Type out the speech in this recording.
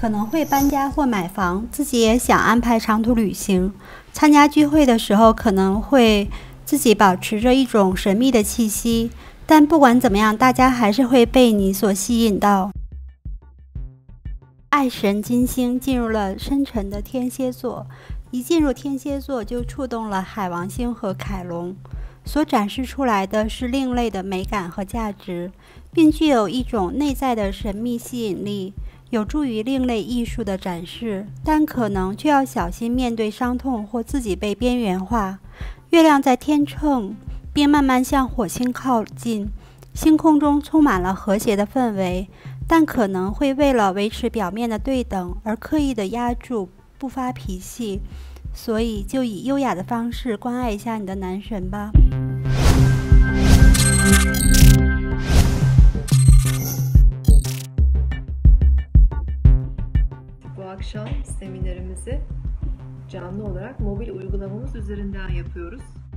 可能会搬家或买房，自己也想安排长途旅行。参加聚会的时候，可能会自己保持着一种神秘的气息，但不管怎么样，大家还是会被你所吸引到。爱神金星进入了深沉的天蝎座，一进入天蝎座就触动了海王星和凯龙，所展示出来的是另类的美感和价值，并具有一种内在的神秘吸引力，有助于另类艺术的展示，但可能却要小心面对伤痛或自己被边缘化。月亮在天秤，并慢慢向火星靠近，星空中充满了和谐的氛围，但可能会为了维持表面的对等而刻意的压住，不发脾气，所以就以优雅的方式关爱一下你的男神吧。 Bu akşam seminerimizi canlı olarak mobil uygulamamız üzerinden yapıyoruz.